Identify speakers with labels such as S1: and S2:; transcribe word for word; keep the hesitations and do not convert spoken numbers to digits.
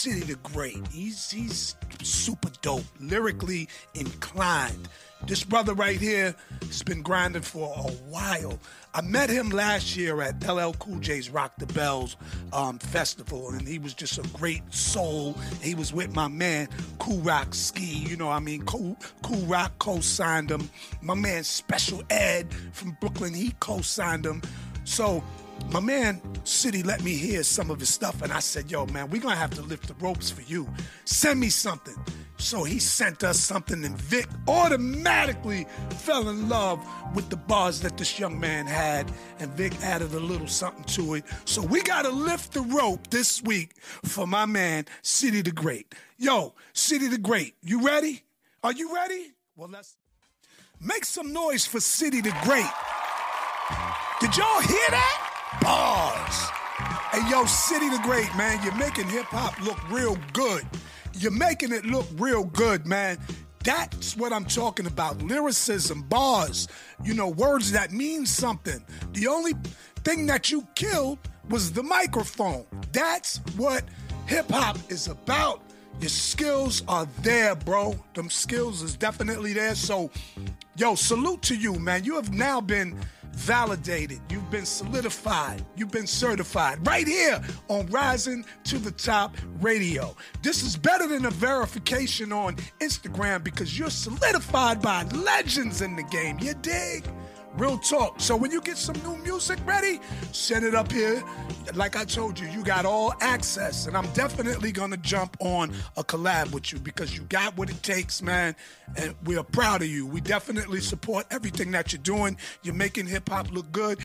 S1: City the Great. He's he's super dope, lyrically inclined. This brother right here has been grinding for a while. I met him last year at L L Cool J's Rock the Bells um, festival, and he was just a great soul. He was with my man, Kool Rock Ski. You know what I mean? Cool, Kool Rock co-signed him. My man, Special Ed from Brooklyn, he co-signed him. So my man, City, let me hear some of his stuff, and I said, yo, man, we're going to have to lift the ropes for you. Send me something. So he sent us something, and Vic automatically fell in love with the bars that this young man had, and Vic added a little something to it. So we got to lift the rope this week for my man, City the Great. Yo, City the Great, you ready? Are you ready? Well, let's make some noise for City the Great. Did y'all hear that? Bars. Hey, yo, City the Great, man, you're making hip-hop look real good. You're making it look real good, man. That's what I'm talking about. Lyricism, bars, you know, words that mean something. The only thing that you killed was the microphone. That's what hip-hop is about. Your skills are there, bro. Them skills is definitely there. So, yo, salute to you, man. You have now been validated. You've been solidified. You've been certified right here on Rising to the Top Radio. This is better than a verification on Instagram because you're solidified by legends in the game. You dig? Real talk. So when you get some new music ready, send it up here. Like I told you, you got all access, and I'm definitely going to jump on a collab with you because you got what it takes, man, and we are proud of you. We definitely support everything that you're doing. You're making hip-hop look good.